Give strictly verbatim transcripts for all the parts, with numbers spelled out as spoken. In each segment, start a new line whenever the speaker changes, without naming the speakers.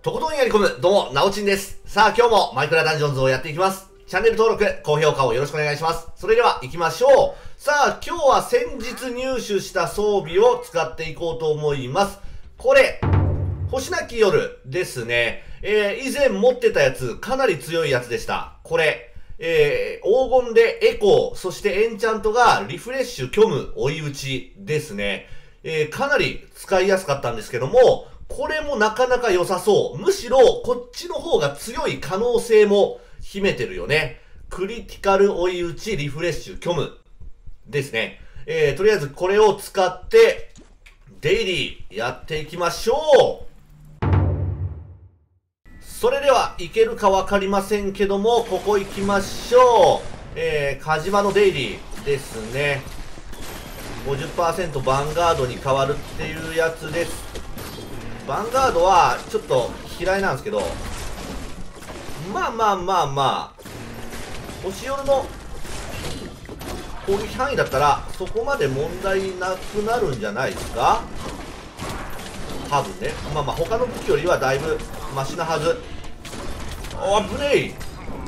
とことんやり込む、どうも、なおちんです。さあ、今日もマイクラダンジョンズをやっていきます。チャンネル登録、高評価をよろしくお願いします。それでは行きましょう。さあ、今日は先日入手した装備を使っていこうと思います。これ、星なき夜ですね。えー、以前持ってたやつ、かなり強いやつでした。これ、えー、黄金でエコー、そしてエンチャントがリフレッシュ、虚無、追い打ちですね。えー、かなり使いやすかったんですけども、これもなかなか良さそう。むしろ、こっちの方が強い可能性も秘めてるよね。クリティカル追い打ち、リフレッシュ、虚無ですね。えー、とりあえずこれを使って、デイリーやっていきましょう。それでは、いけるかわかりませんけども、ここ行きましょう。えー、カジマのデイリーですね。ごじゅっパーセント ヴァンガードに変わるっていうやつです。ヴァンガードはちょっと嫌いなんですけど、まあまあまあまあ、星夜の攻撃範囲だったらそこまで問題なくなるんじゃないですか、多分ね。まあまあ他の武器よりはだいぶマシなはず。おー、危ね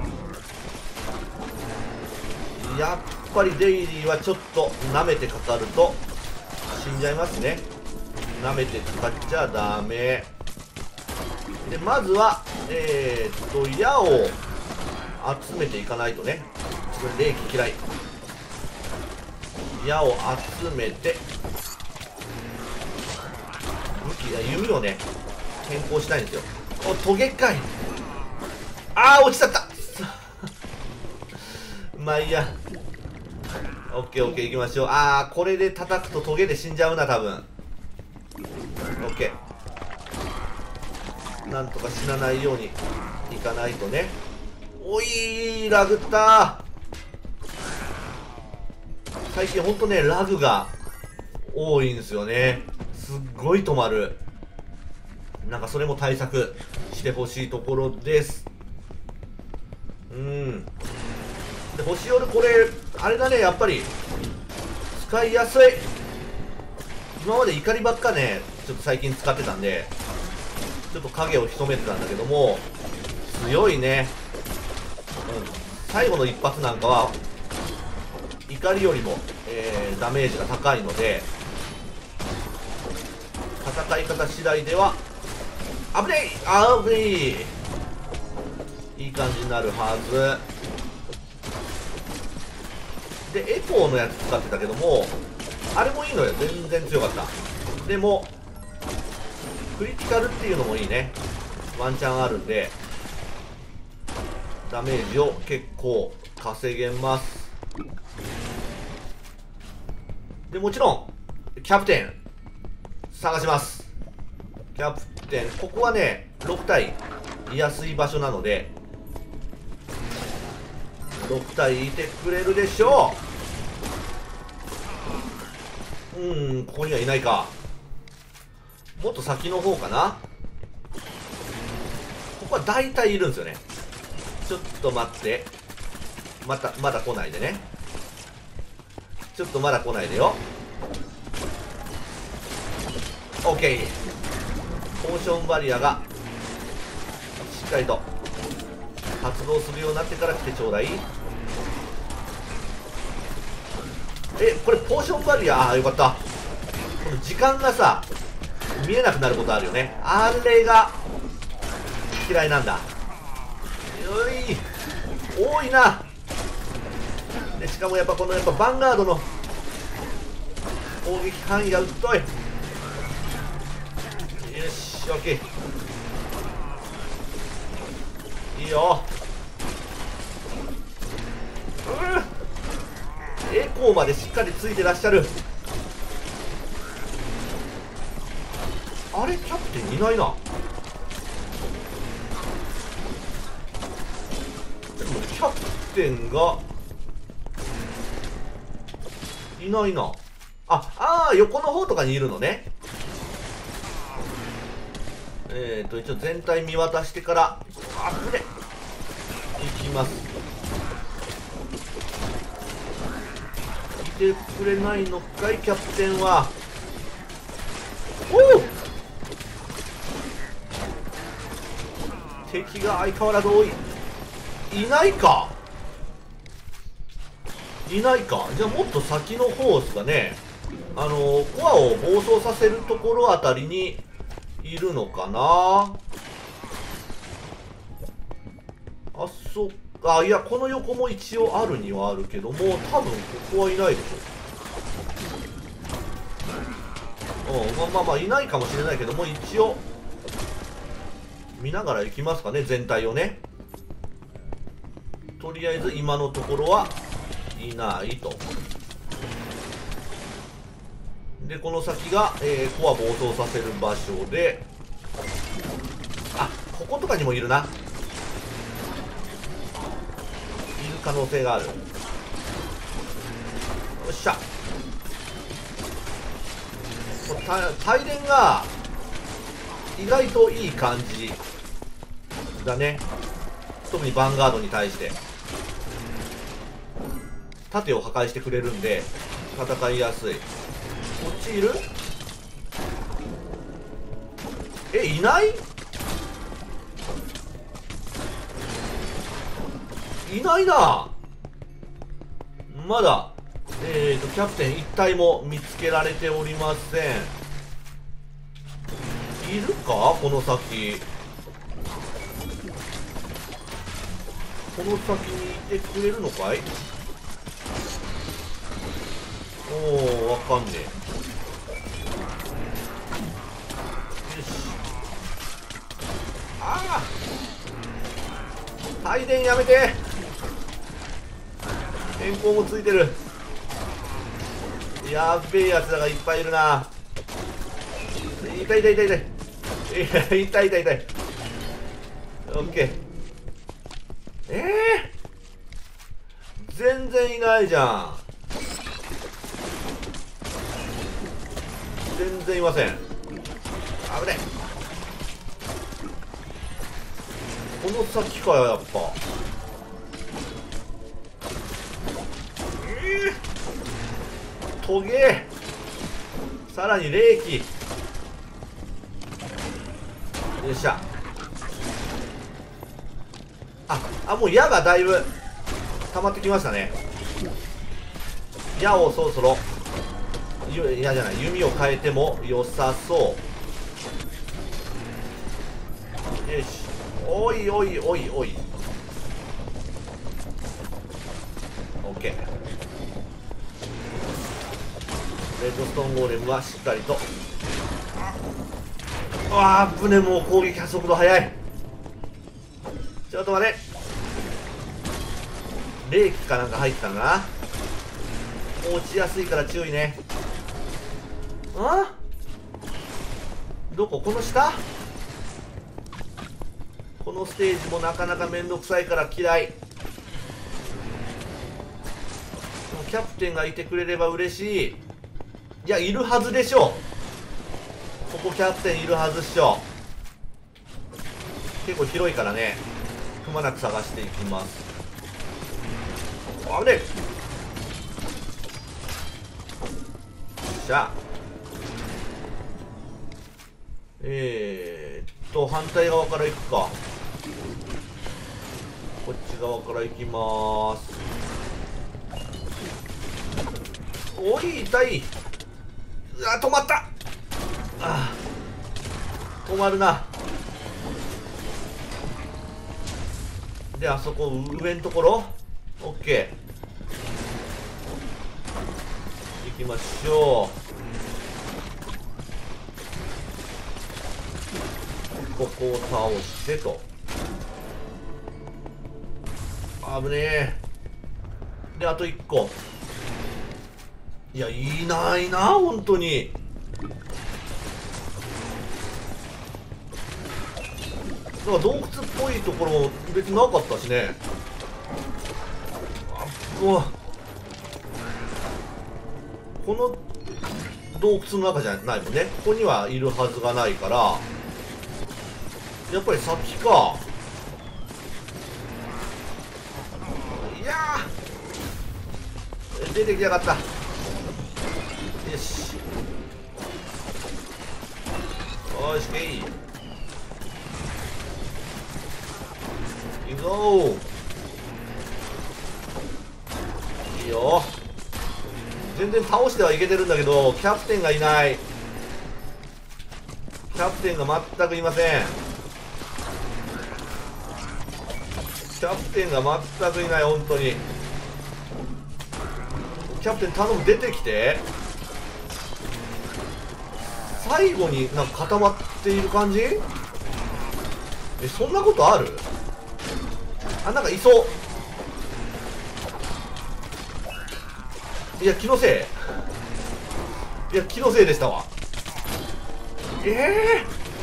え。やっぱりデイリーはちょっと舐めてかかると死んじゃいますね。舐めてかかっちゃダメで、まずはえー、っと矢を集めていかないとね。ちょっと霊気嫌い。矢を集めて武器や弓をね変更したいんですよ。お、トゲかい。あー、落ちちゃったまあいいや。オッケーオッケー、行きましょう。あー、これで叩くとトゲで死んじゃうな、多分。オッケー。なんとか死なないようにいかないとね。おい、ラグったー。最近ほんとね、ラグが多いんですよね。すっごい止まる。なんかそれも対策してほしいところです。うん。で、星夜これ、あれだね、やっぱり使いやすい。今まで怒りばっかね、ちょっと最近使ってたんで、ちょっと影を潜めてたんだけども、強いね。うん。最後の一発なんかは、怒りよりも、えー、ダメージが高いので、戦い方次第では、危ねえあぶねえいい感じになるはず。で、エコーのやつ使ってたけども、あれもいいのよ。全然強かった。でもクリティカルっていうのもいいね。ワンチャンあるんでダメージを結構稼げます。で、もちろんキャプテン探します。キャプテン、ここはねろく体いやすい場所なのでろく体いてくれるでしょう。うん、ここにはいないか。もっと先の方かな。ここは大体いるんですよね。ちょっと待って。また、まだ来ないでね。ちょっとまだ来ないでよ。OK。ポーションバリアがしっかりと発動するようになってから来てちょうだい。え、これポーションバリア、ああよかった。この時間がさ見えなくなることあるよね。あれが嫌いなんだ。よい多いな。でしかもやっぱこのやっぱヴァンガードの攻撃範囲が太い。よし、オッケー、いいよ。うんエコーまでしっかりついてらっしゃる。あれ、キャプテンいないな。でもキャプテンがいないな。あ、あー、横の方とかにいるのね。えーと一応全体見渡してから、あぶねいきます。いてくれないのかい、キャプテンは。おお敵が相変わらず多い。いないかいないか。じゃあもっと先の方ですかね。あのコアを暴走させるところあたりにいるのかな。あ、そっか。いや、この横も一応あるにはあるけども、多分ここはいないでしょ。うん、まあまあまあいないかもしれないけども、一応見ながら行きますかね、全体をね。とりあえず今のところはいないと。でこの先が、えー、コア暴走させる場所で、あ、こことかにもいるな。いる可能性がある。よっしゃ。帯電が意外といい感じだね。特にヴァンガードに対して盾を破壊してくれるんで戦いやすい。こっちいる？え、いない？いないな。まだえーとキャプテン一体も見つけられておりません。いるか？この先この先にいてくれるのかい？おお、わかんねえ。よし。ああ、帯電やめて。変更もついてる。やっべえやつらがいっぱいいるな。痛い痛い痛い痛い痛い痛い痛い痛い。オッケー。ええー、全然いないじゃん。全然いません。危ねえ。この先かよ、やっぱ。えー、トゲー、さらに冷気。よっしゃ。ああ、もう矢がだいぶ溜まってきましたね。矢をそろそろ、矢じゃない、弓を変えても良さそう。よし。おいおいおいおい。オッケー。レッドストーンゴーレムはしっかりと。ああ、ブネもう攻撃速度速い。ちょっと待て。冷気かなんか入ってたのかな。落ちやすいから注意ね。あ、どこ？この下？このステージもなかなかめんどくさいから嫌い。キャプテンがいてくれれば嬉しい。いや、いるはずでしょう。ここキャプテンいるはずっしょ。結構広いからね、くまなく探していきます。あれ、じゃあえー、っと反対側から行くか。こっち側から行きまーす。おい、痛い。うわ、止まった。あー、止まるな。で、あそこ上のところ OK。 行きましょう。ここを倒してと。危ねえ。で、あといっこ。いや、いないな、本当に。なんか洞窟っぽいところも別になかったしね。あ、もうこの洞窟の中じゃないもんね。ここにはいるはずがないから、やっぱり先か。いやー、出てきやがった。よし、よし、けい。 いいぞー。いいよ。全然倒してはいけてるんだけど、キャプテンがいない。キャプテンが全くいません。キャプテンが全くいない、本当に。キャプテン頼む、出てきて。最後になんか固まっている感じ。え、そんなことある？あ、なんかいそう。いや、気のせい。いや、気のせいでしたわ。ええ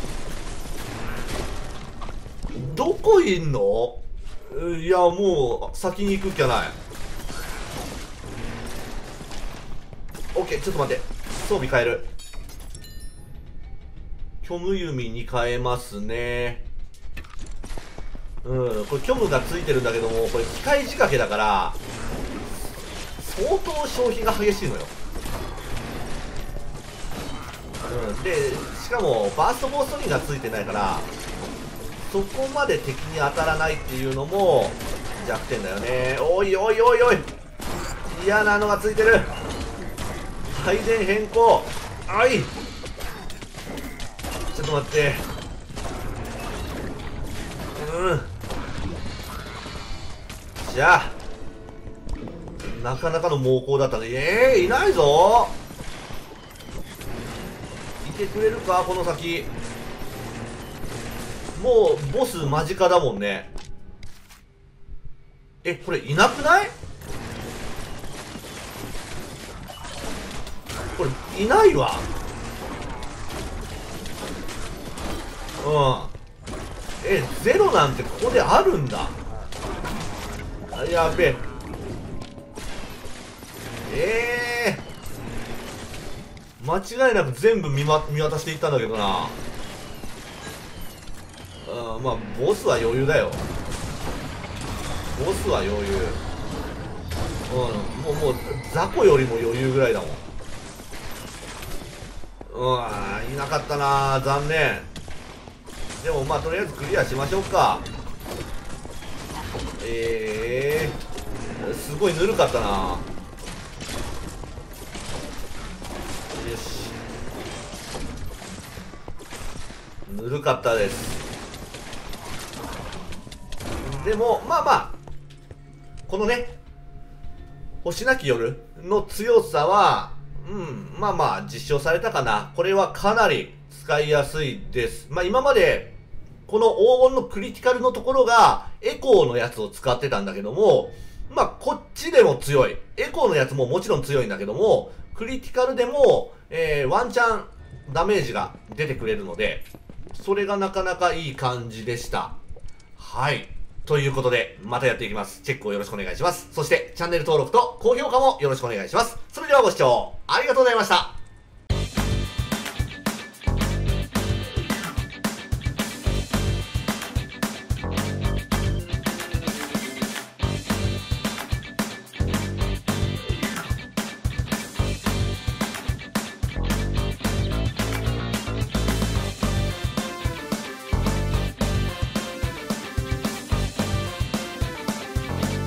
ー、どこいんの？いや、もう先に行くっきゃない。オッケー、ちょっと待って、装備変える。虚無弓に変えますね。うん、これ虚無がついてるんだけども、これ機械仕掛けだから相当消費が激しいのよ。うん、でしかもバーストボーストリンがついてないから、そこまで敵に当たらないっていうのも弱点だよね。おいおいおいおい、嫌なのがついてる。配電変更。あい、ちょっと待って。うん、じゃあなかなかの猛攻だったね。ええー、いないぞ。いてくれるか、この先。もうボス間近だもんね。え、これいなくない？これいないわ。うん。え、ゼロなんてここであるんだ。あ、やべえ。ええー、間違いなく全部見、ま、見渡していったんだけどな。うん、まあボスは余裕だよ。ボスは余裕。うん、もうもう雑魚よりも余裕ぐらいだもん。うん、いなかったな、残念。でもまあとりあえずクリアしましょうか。ええー、すごいぬるかったな。よし、ぬるかったです。でもまあまあこのね星なき夜の強さは、うん、まあまあ実証されたかな。これはかなり使いやすいです。まあ今までこの黄金のクリティカルのところがエコーのやつを使ってたんだけども、まあこっちでも強い。エコーのやつももちろん強いんだけども、クリティカルでも、えー、ワンチャンダメージが出てくれるので、それがなかなかいい感じでした。はい。ということで、またやっていきます。チェックをよろしくお願いします。そして、チャンネル登録と高評価もよろしくお願いします。それではご視聴ありがとうございました。